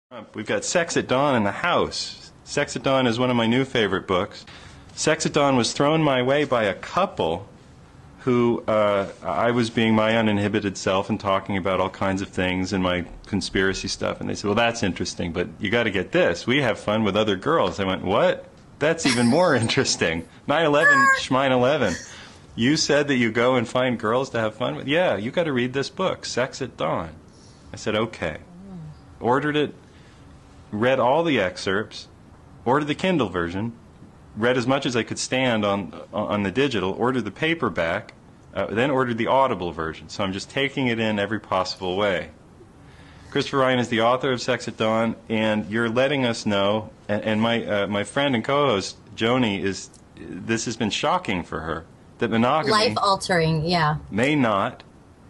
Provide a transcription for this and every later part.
We've got Sex at Dawn in the house. Sex at Dawn is one of my new favorite books. Sex at Dawn was thrown my way by a couple who I was being my uninhibited self and talking about all kinds of things and my conspiracy stuff. And they said, well, that's interesting, but you got to get this. We have fun with other girls. I went, what? That's even more interesting. 9/11, Schmine-11. You said that you go and find girls to have fun with? Yeah, you got to read this book, Sex at Dawn. I said, okay. Ordered it, read all the excerpts, ordered the Kindle version, read as much as I could stand on the digital, ordered the paperback, then ordered the Audible version. So I'm just taking it in every possible way. Christopher Ryan is the author of Sex at Dawn, and you're letting us know, and my friend and co-host, Joni, this has been shocking for her, that monogamy... Life-altering, yeah. ...may not...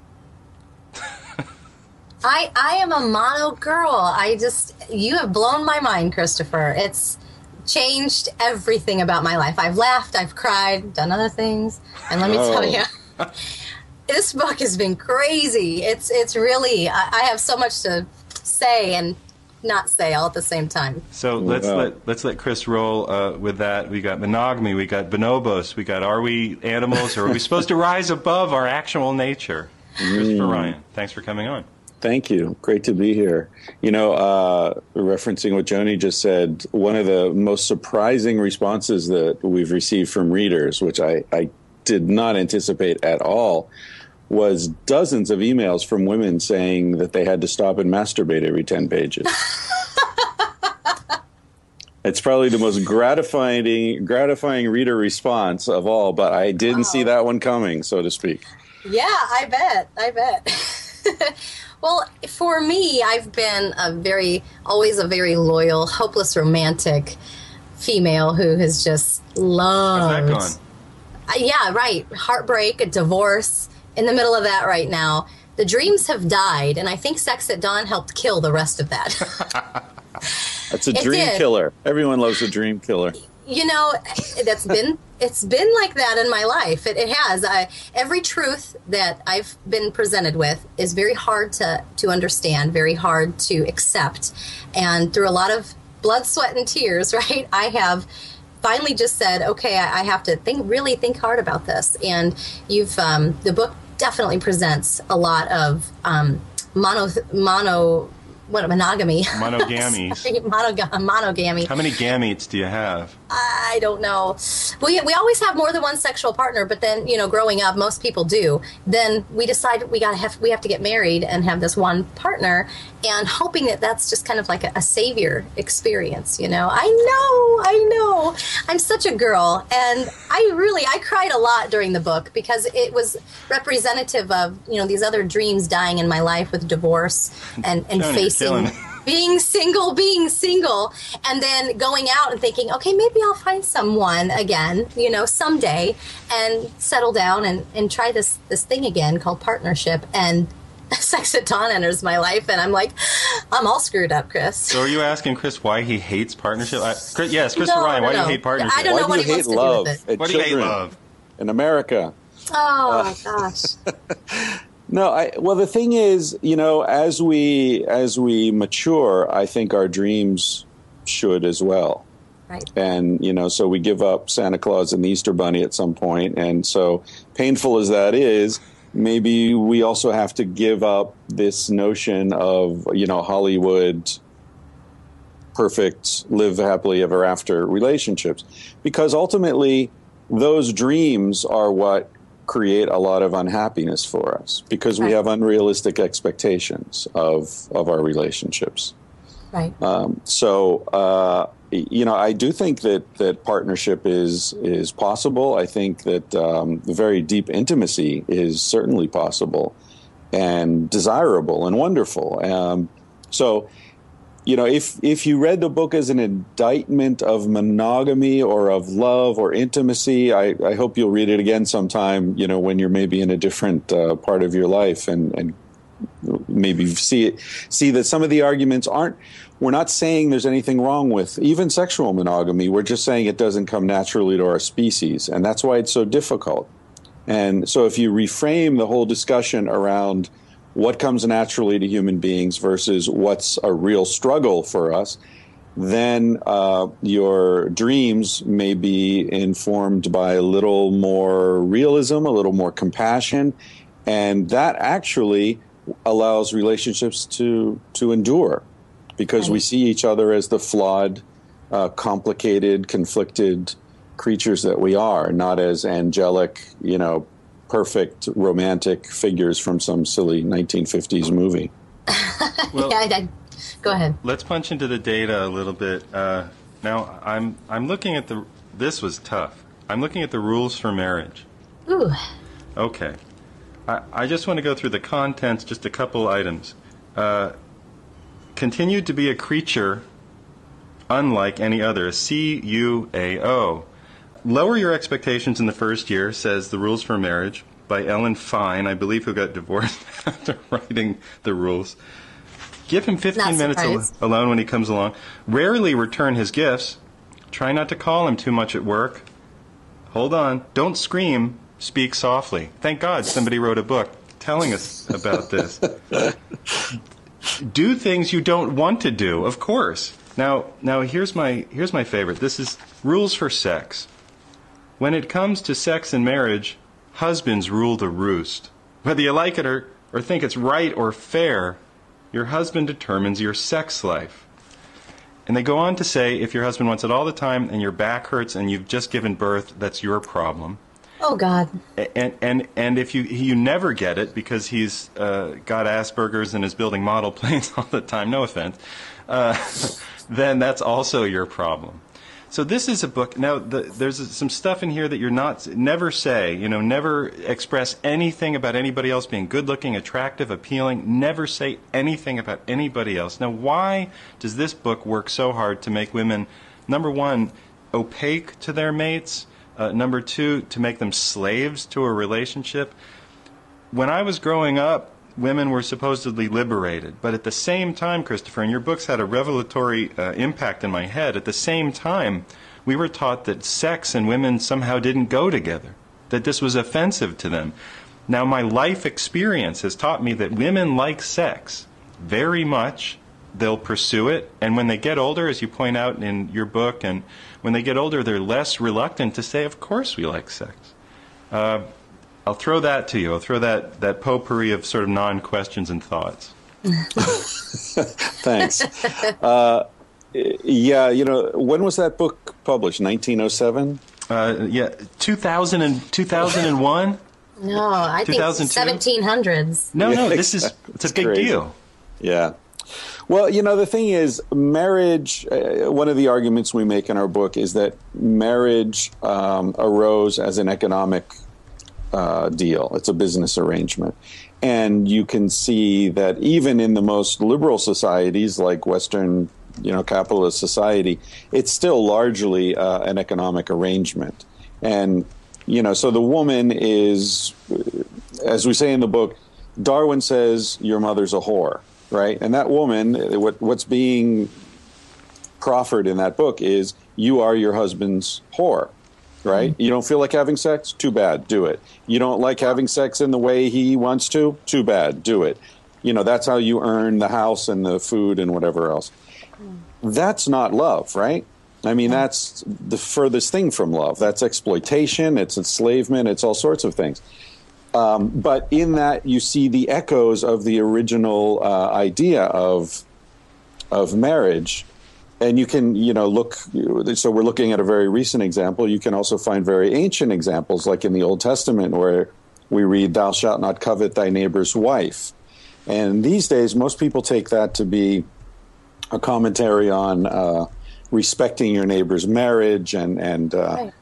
I am a mono girl. You have blown my mind, Christopher. It's changed everything about my life. I've laughed, I've cried, done other things, and let me tell you, this book has been crazy. It's really, I have so much to say and not say all at the same time. So let's let Chris roll with that. We got monogamy, we got bonobos, we got are we animals, or are we supposed to rise above our actual nature? Christopher Ryan, thanks for coming on. Thank you. Great to be here. You know, referencing what Joni just said, one of the most surprising responses that we've received from readers, which I did not anticipate at all, was dozens of emails from women saying that they had to stop and masturbate every 10 pages. It's probably the most gratifying reader response of all, but I didn't see that one coming, so to speak. Yeah, I bet. Well, for me, I've been always a very loyal, hopeless romantic female who has just loved. How's that going? Yeah, right. Heartbreak, a divorce, in the middle of that right now. The dreams have died, and I think Sex at Dawn helped kill the rest of that. That's a dream killer. Everyone loves a dream killer. You know, it's been like that in my life. It has. Every truth that I've been presented with is very hard to understand, very hard to accept. And through a lot of blood, sweat, and tears, right, I have finally just said, okay, I have to really think hard about this. And the book definitely presents a lot of monogamy. Monogamy. Monogamy. How many gametes do you have? I don't know. We always have more than one sexual partner, but then, you know, growing up, most people do. Then we decide we have to get married and have this one partner, and hoping that that's just kind of like a savior experience, you know. I know. I'm such a girl, and I cried a lot during the book because it was representative of, you know, these other dreams dying in my life with divorce and facing being single, and then going out and thinking, okay, maybe I'll find someone again, you know, someday, and settle down and try this thing again called partnership. And Sex at Dawn enters my life, and I'm like, I'm all screwed up, Chris. So are you asking Chris why he hates partnership? Yes, Christopher Ryan, why do you hate partnership? I don't know what he wants to do with it. Why do you hate love? In America. Oh, gosh. No, well, the thing is, you know, as we mature, I think our dreams should as well. Right. And, you know, so we give up Santa Claus and the Easter Bunny at some point. And so painful as that is, maybe we also have to give up this notion of, you know, Hollywood perfect, live happily ever after relationships, because ultimately those dreams are what create a lot of unhappiness for us, because we have unrealistic expectations of our relationships. Right. You know, I do think that partnership is possible. I think that very deep intimacy is certainly possible and desirable and wonderful. So, you know, if you read the book as an indictment of monogamy or of love or intimacy, I hope you'll read it again sometime, you know, when you're maybe in a different part of your life, and maybe see that some of the arguments we're not saying there's anything wrong with even sexual monogamy. We're just saying it doesn't come naturally to our species, and that's why it's so difficult. And so if you reframe the whole discussion around what comes naturally to human beings versus what's a real struggle for us, then your dreams may be informed by a little more realism, a little more compassion, and that actually allows relationships to endure, because we see each other as the flawed, complicated, conflicted creatures that we are, not as angelic, perfect romantic figures from some silly 1950s movie. Well, go ahead. Let's punch into the data a little bit. Now, I'm looking at this was tough. I'm looking at the rules for marriage. Ooh. Okay. I just want to go through the contents, just a couple items. Continued to be a creature unlike any other, CUAO. Lower your expectations in the first year, says The Rules for Marriage by Ellen Fine, I believe, who got divorced after writing the rules. Give him 15 minutes alone when he comes along. Rarely return his gifts. Try not to call him too much at work. Hold on. Don't scream. Speak softly. Thank God somebody wrote a book telling us about this. Do things you don't want to do, of course. Now here's my favorite. This is rules for sex. When it comes to sex and marriage, husbands rule the roost. Whether you like it or think it's right or fair, your husband determines your sex life. And they go on to say, if your husband wants it all the time and your back hurts and you've just given birth, that's your problem. Oh, God. And if you never get it because he's got Asperger's and is building model planes all the time, no offense, then that's also your problem. So this is a book. Now, there's some stuff in here that you're never say, never express anything about anybody else being good-looking, attractive, appealing. Never say anything about anybody else. Now, why does this book work so hard to make women, number one, opaque to their mates, number two, to make them slaves to a relationship? When I was growing up, women were supposedly liberated. But at the same time, Christopher, and your books had a revelatory impact in my head, at the same time, we were taught that sex and women somehow didn't go together, that this was offensive to them. Now, my life experience has taught me that women like sex very much. They'll pursue it, and when they get older, as you point out in your book, and when they get older, they're less reluctant to say, of course we like sex. I'll throw that to you. I'll throw that potpourri of sort of non-questions and thoughts. Thanks. When was that book published? 1907? 2001? No, I think 1700s. No, Yeah, it's a big crazy. deal. Yeah. Well, the thing is, marriage, one of the arguments we make in our book is that marriage arose as an economic deal. It's a business arrangement. And you can see that even in the most liberal societies like Western, capitalist society, it's still largely an economic arrangement. And, so the woman is, as we say in the book, Darwin says your mother's a whore, right? And that woman, what's being proffered in that book is you are your husband's whore. Right? You don't feel like having sex? Too bad. Do it. You don't like having sex in the way he wants to? Too bad. Do it. That's how you earn the house and the food and whatever else. That's not love, right? I mean, that's the furthest thing from love. That's exploitation. It's enslavement. It's all sorts of things. But in that, you see the echoes of the original idea of marriage. And you can, look, so we're looking at a very recent example. You can also find very ancient examples, like in the Old Testament, where we read, thou shalt not covet thy neighbor's wife. And these days, most people take that to be a commentary on respecting your neighbor's marriage and Right.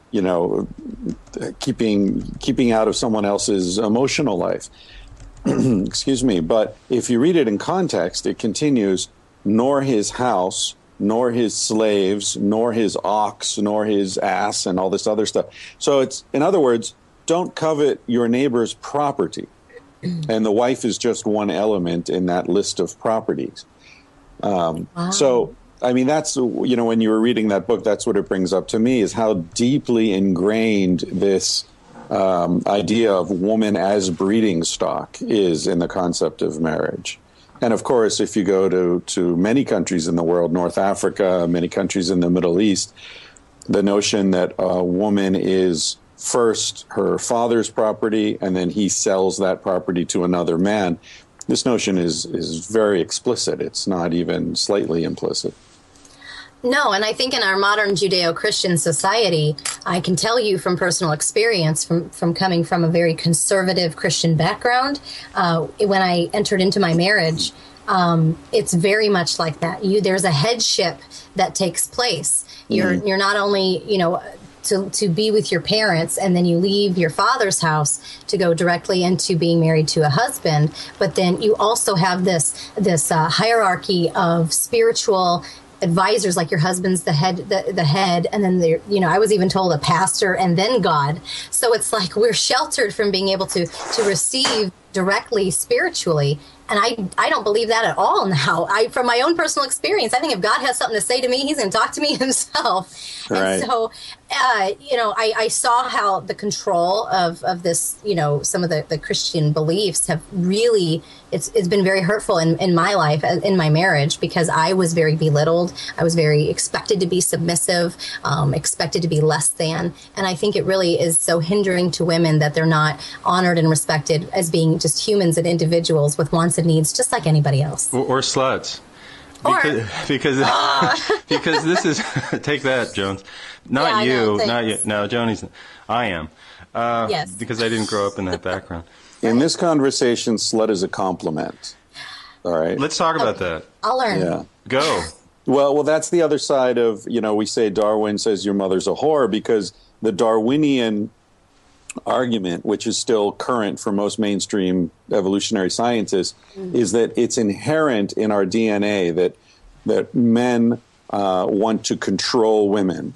keeping out of someone else's emotional life. Excuse me. But if you read it in context, it continues, nor his house, nor his slaves, nor his ox, nor his ass, and all this other stuff. So it's, in other words, don't covet your neighbor's property. And the wife is just one element in that list of properties. Wow. So, I mean, that's, when you were reading that book, that's what it brings up to me, is how deeply ingrained this idea of woman as breeding stock is in the concept of marriage. And of course, if you go to many countries in the world, North Africa, many countries in the Middle East, the notion that a woman is first her father's property and then he sells that property to another man, this notion is very explicit. It's not even slightly implicit. No, and I think in our modern Judeo-Christian society, I can tell you from personal experience, from coming from a very conservative Christian background, when I entered into my marriage, it's very much like that. There's a headship that takes place. You're not only, to be with your parents, and then you leave your father's house to go directly into being married to a husband, but then you also have this hierarchy of spiritual advisors, like your husband's the head, and then I was even told a pastor and then God. So it's like we're sheltered from being able to receive directly spiritually. And I don't believe that at all now. From my own personal experience, I think if God has something to say to me, he's going to talk to me himself. Right. And so, I saw how the control of this, some of the Christian beliefs have really, it's been very hurtful in my life, in my marriage, because I was very belittled. I was very expected to be submissive, expected to be less than. And I think it really is so hindering to women that they're not honored and respected as being just humans and individuals with wants and needs, just like anybody else. Or sluts. Because this is, take that, Jones. Not you. No, Joni's, I am. Yes. Because I didn't grow up in that background. In this conversation, slut is a compliment. All right. Let's talk about that. I'll learn. Yeah. Go. Well, that's the other side of, we say Darwin says your mother's a whore, because the Darwinian argument, which is still current for most mainstream evolutionary scientists, is that it's inherent in our DNA that men want to control women,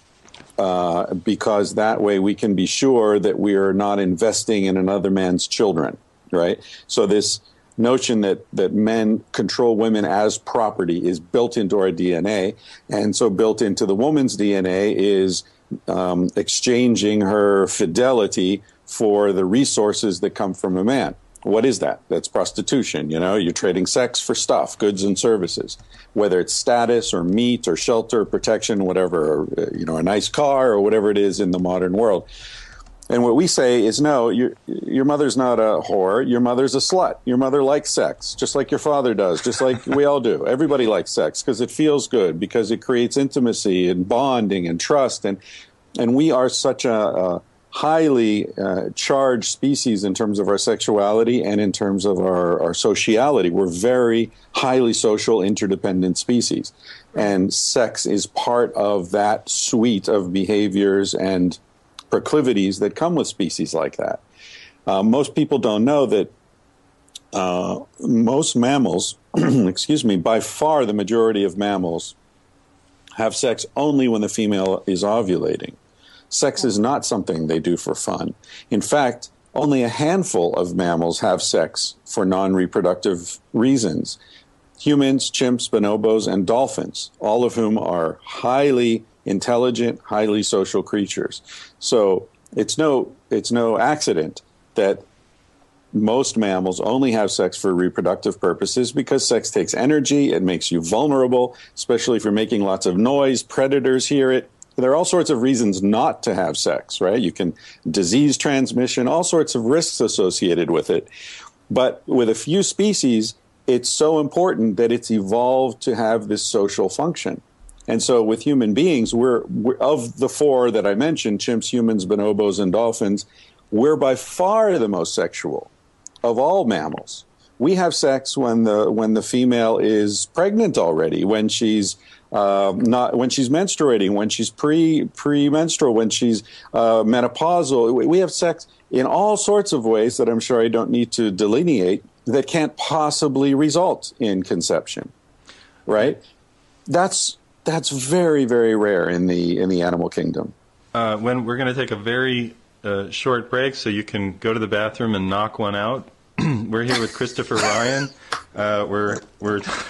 because that way we can be sure that we are not investing in another man's children, right? So this notion that men control women as property is built into our DNA, and so built into the woman's DNA is exchanging her fidelity for the resources that come from a man. What is that? That's prostitution. You're trading sex for stuff, goods and services, whether it's status or meat or shelter, protection, whatever, or, a nice car or whatever it is in the modern world. And what we say is, no, your mother's not a whore. Your mother's a slut. Your mother likes sex, just like your father does, just like we all do. Everybody likes sex because it feels good, because it creates intimacy and bonding and trust. And we are such a highly charged species in terms of our sexuality and in terms of our sociality. We're very highly social, interdependent species. And sex is part of that suite of behaviors and proclivities that come with species like that. Most people don't know that most mammals, by far the majority of mammals, have sex only when the female is ovulating. Sex is not something they do for fun. In fact, only a handful of mammals have sex for non-reproductive reasons. Humans, chimps, bonobos, and dolphins, all of whom are highly intelligent, highly social creatures. So it's no accident that most mammals only have sex for reproductive purposes, because sex takes energy. It makes you vulnerable, especially if you're making lots of noise. Predators hear it. There are all sorts of reasons not to have sex, right? Disease transmission, all sorts of risks associated with it. But with a few species, it's so important that it's evolved to have this social function. And so with human beings, we're of the four that I mentioned, chimps, humans, bonobos, and dolphins, we're by far the most sexual of all mammals. We have sex when the female is pregnant already, when she's when she's menstruating, when she's premenstrual, when she's menopausal. We have sex in all sorts of ways that I'm sure I don't need to delineate that can't possibly result in conception, right? That's very, very rare in the animal kingdom. When we're going to take a very short break, so you can go to the bathroom and knock one out. We're here with Christopher Ryan. We're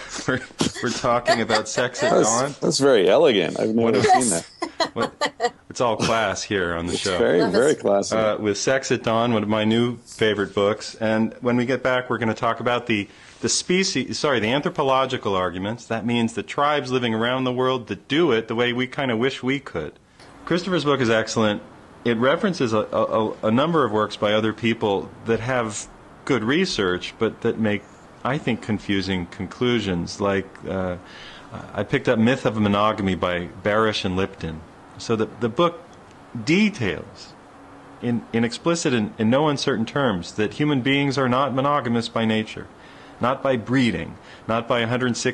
talking about sex at dawn. That's very elegant. I've never seen that. We're It's all class here on the show. Very, very classy. With Sex at Dawn, one of my new favorite books. And when we get back, we're going to talk about the anthropological arguments. That means the tribes living around the world that do it the way we kind of wish we could. Christopher's book is excellent. It references a number of works by other people that have good research, but that make, I think, confusing conclusions. Like, I picked up Myth of Monogamy by Barish and Lipton. So the book details, in explicit and in no uncertain terms, that human beings are not monogamous by nature, not by breeding, not by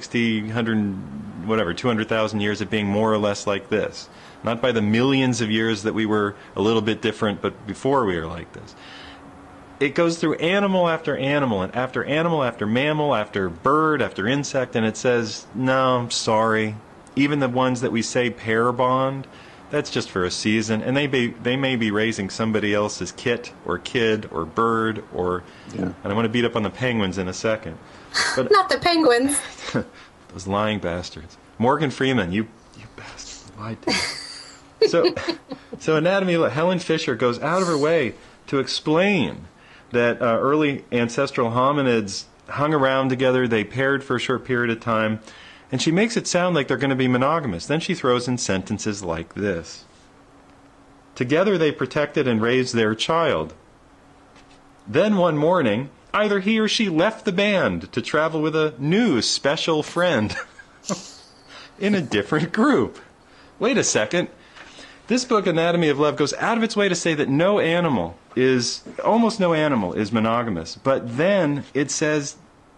200,000 years of being more or less like this, not by the millions of years that we were a little bit different, but before we were like this. It goes through animal after animal, and after animal, after mammal, after bird, after insect, and it says, no, I'm sorry. Even the ones that we say pair bond, that's just for a season, and they may be raising somebody else's kit or kid or bird or. Yeah. And I'm going to beat up on the penguins in a second. But not the penguins. Those lying bastards. Morgan Freeman, you bastard, lied to me. So Anatomy. Helen Fisher goes out of her way to explain that early ancestral hominids hung around together. They paired for a short period of time. And she makes it sound like they're going to be monogamous. Then she throws in sentences like this. Together they protected and raised their child. Then one morning, either he or she left the band to travel with a new special friend in a different group. Wait a second. This book, Anatomy of Love, goes out of its way to say that almost no animal is monogamous. But then it says,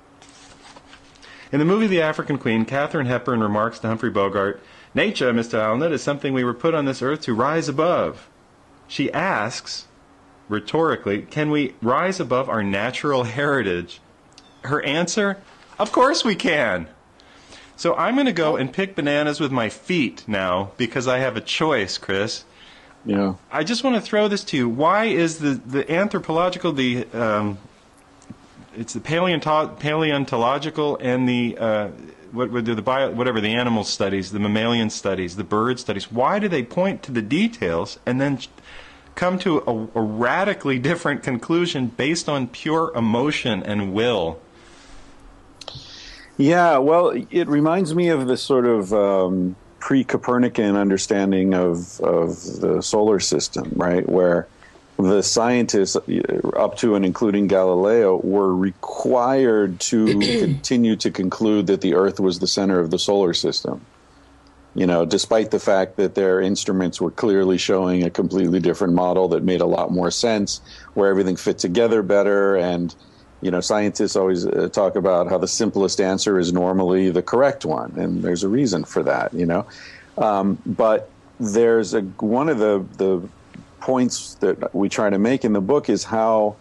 in the movie The African Queen, Katharine Hepburn remarks to Humphrey Bogart, "Nature, Mr. Alnett, is something we were put on this earth to rise above." She asks, rhetorically, can we rise above our natural heritage? Her answer, of course we can. So I'm going to go and pick bananas with my feet now because I have a choice, Chris. Yeah. I just want to throw this to you. Why is the anthropological, it's the paleontological and the whatever the animal studies, the mammalian studies, the bird studies. Why do they point to the details and then come to a radically different conclusion based on pure emotion and will? Yeah, well, it reminds me of this sort of pre-Copernican understanding of the solar system, right, where the scientists, up to and including Galileo, were required to continue to conclude that the Earth was the center of the solar system. You know, despite the fact that their instruments were clearly showing a completely different model that made a lot more sense, where everything fit together better. And, you know, scientists always talk about how the simplest answer is normally the correct one. And there's a reason for that, you know. But there's one of the points that we try to make in the book is how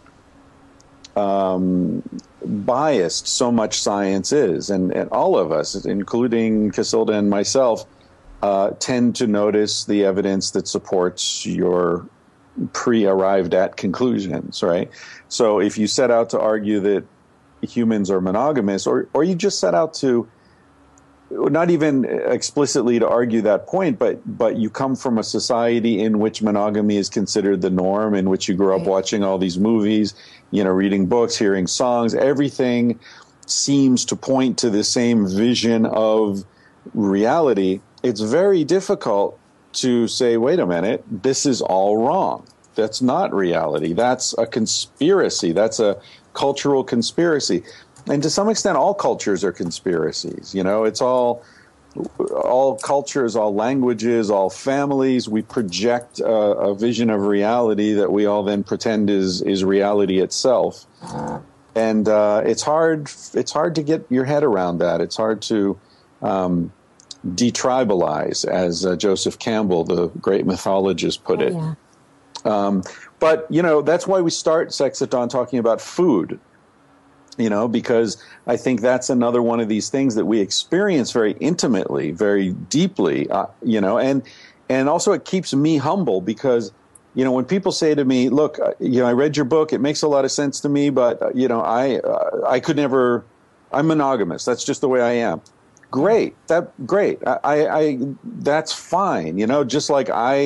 biased so much science is. And all of us, including Casilda and myself, tend to notice the evidence that supports your pre-arrived at conclusions, right? So if you set out to argue that humans are monogamous, or you just set out to not even explicitly to argue that point, but you come from a society in which monogamy is considered the norm, in which you grew up watching all these movies, you know, reading books, hearing songs, everything seems to point to the same vision of reality. It's very difficult to say, wait a minute, this is all wrong. That's not reality. That's a conspiracy. That's a cultural conspiracy. And to some extent, all cultures are conspiracies. You know, it's all cultures, all languages, all families. We project a vision of reality that we all then pretend is reality itself. And it's hard to get your head around that. It's hard to detribalize, as Joseph Campbell, the great mythologist, put it. Yeah. But, you know, that's why we start Sex at Dawn talking about food. You know, because I think that's another one of these things that we experience very intimately, very deeply, you know, and also it keeps me humble because, you know, when people say to me, look, you know, I read your book, it makes a lot of sense to me, but, you know, I could never, I'm monogamous. That's just the way I am. Great. That's fine. You know, just like I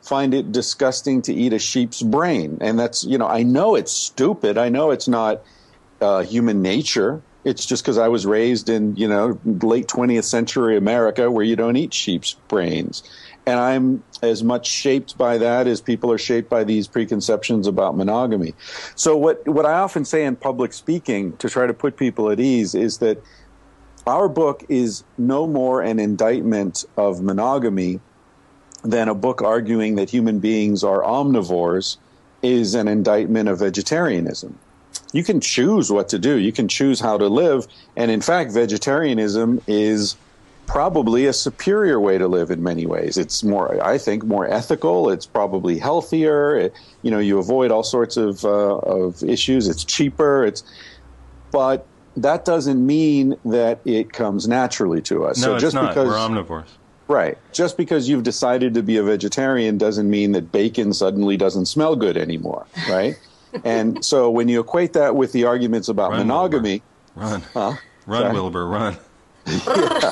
find it disgusting to eat a sheep's brain. And that's, I know it's stupid. I know it's not human nature. It's just because I was raised in, late 20th century America where you don't eat sheep's brains. And I'm as much shaped by that as people are shaped by these preconceptions about monogamy. So what I often say in public speaking to try to put people at ease is that our book is no more an indictment of monogamy than a book arguing that human beings are omnivores is an indictment of vegetarianism. You can choose what to do. You can choose how to live. And in fact, vegetarianism is probably a superior way to live in many ways. It's more, I think, more ethical. It's probably healthier. You avoid all sorts of issues. It's cheaper. But that doesn't mean that it comes naturally to us. No, so it's just not. Because, we're omnivores. Right. Just because you've decided to be a vegetarian doesn't mean that bacon suddenly doesn't smell good anymore, right? And so when you equate that with the arguments about monogamy... Wilbur. Huh? Run, Sorry? Wilbur, run. Yeah.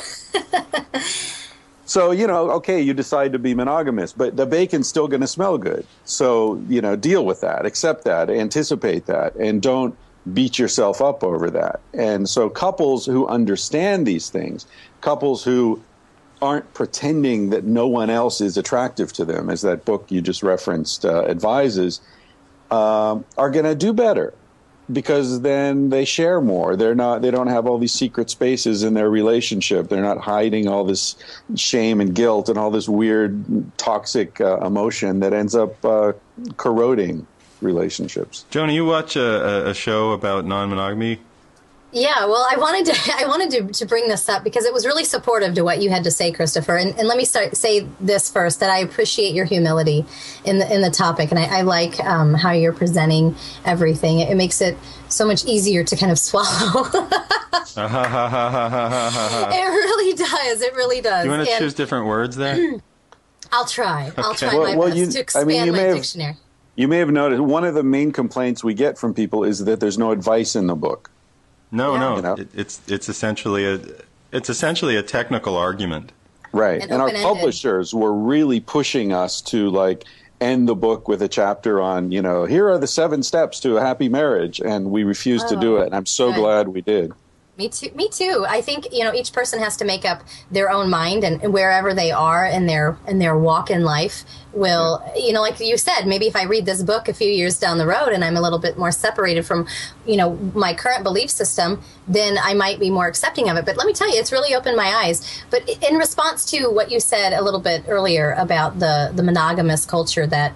So, okay, you decide to be monogamous, but the bacon's still going to smell good. So, deal with that, accept that, anticipate that, and don't beat yourself up over that. And so couples who understand these things, couples who aren't pretending that no one else is attractive to them, as that book you just referenced advises, are going to do better. Because then they share more. They don't have all these secret spaces in their relationship. They're not hiding all this shame and guilt and all this weird toxic emotion that ends up corroding relationships. Joni, you watch a show about non-monogamy? Yeah, well, I wanted to bring this up because it was really supportive to what you had to say, Christopher. And let me say this first, that I appreciate your humility in the topic, and I like how you're presenting everything. It makes it so much easier to kind of swallow. It really does. It really does. You want to choose different words there? I'll try. Okay. I'll try my best to expand my dictionary. You may have noticed one of the main complaints we get from people is that there's no advice in the book. No. It's essentially a technical argument. Right. And our publishers were really pushing us to end the book with a chapter on, here are the 7 steps to a happy marriage. And we refused to do it. And I'm so glad we did. Me too. I think, each person has to make up their own mind, and wherever they are in their walk in life will, like you said, maybe if I read this book a few years down the road and I'm a little bit more separated from, my current belief system, then I might be more accepting of it. But let me tell you, it's really opened my eyes. But in response to what you said a little bit earlier about the monogamous culture that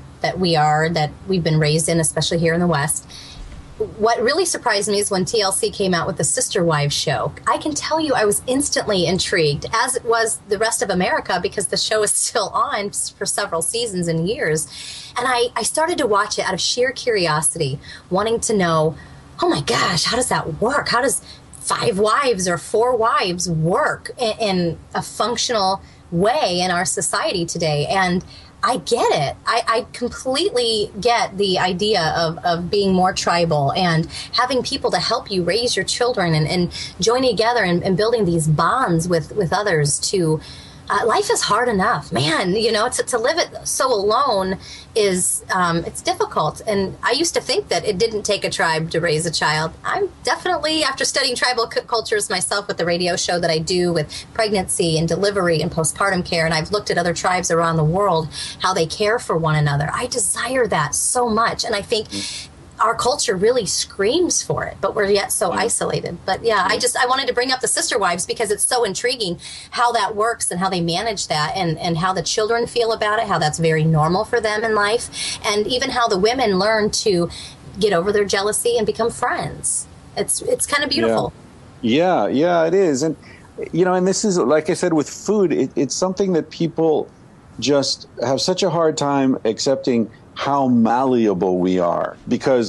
we've been raised in, especially here in the West, what really surprised me is when TLC came out with the Sister Wives show. I can tell you I was instantly intrigued, as was the rest of America, because the show is still on for several seasons and years. And I started to watch it out of sheer curiosity, wanting to know, oh my gosh, how does that work? How does 5 wives or 4 wives work in a functional way in our society today? And I get it. I completely get the idea of being more tribal and having people to help you raise your children and joining together and building these bonds with others to life is hard enough, man. To live it so alone is it's difficult. And I used to think that it didn't take a tribe to raise a child. I'm definitely, after studying tribal cultures myself with the radio show that I do with pregnancy and delivery and postpartum care, and I've looked at other tribes around the world, how they care for one another. I desire that so much. And I think our culture really screams for it, but we're yet so isolated. But yeah, I wanted to bring up the Sister Wives because it's so intriguing how that works and how they manage that, and how the children feel about it, how that's very normal for them in life, and even how the women learn to get over their jealousy and become friends. It's kind of beautiful. Yeah, it is. And, and this is, like I said, with food, it's something that people just have such a hard time accepting how malleable we are, because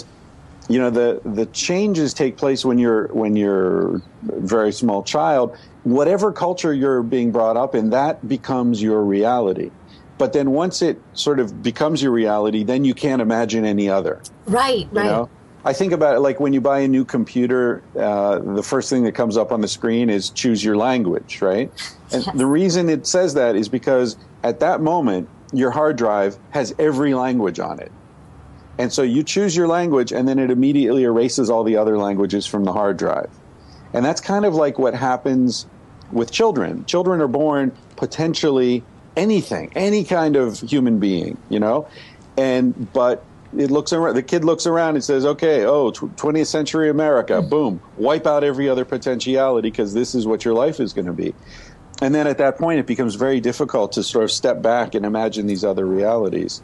the changes take place when you're a very small child. Whatever culture you're being brought up in, that becomes your reality. But then once it sort of becomes your reality, then you can't imagine any other. Right. I think about it like when you buy a new computer, the first thing that comes up on the screen is choose your language, right? And the reason it says that is because at that moment, your hard drive has every language on it. And so you choose your language, and then it immediately erases all the other languages from the hard drive. And that's kind of like what happens with children. Children are born potentially anything, any kind of human being, you know? But it looks around, the kid looks around and says, okay, 20th century America, boom, wipe out every other potentiality because this is what your life is going to be. And then at that point, it becomes very difficult to sort of step back and imagine these other realities.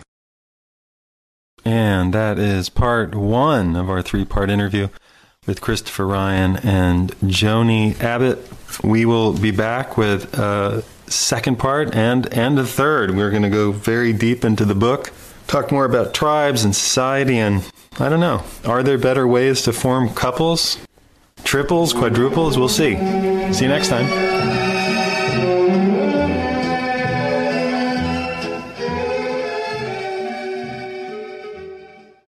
And that is part one of our three-part interview with Christopher Ryan and Joni Abbott. We will be back with a second part and a third. We're going to go very deep into the book, talk more about tribes and society, and I don't know, are there better ways to form couples? Triples, quadruples? We'll see. See you next time.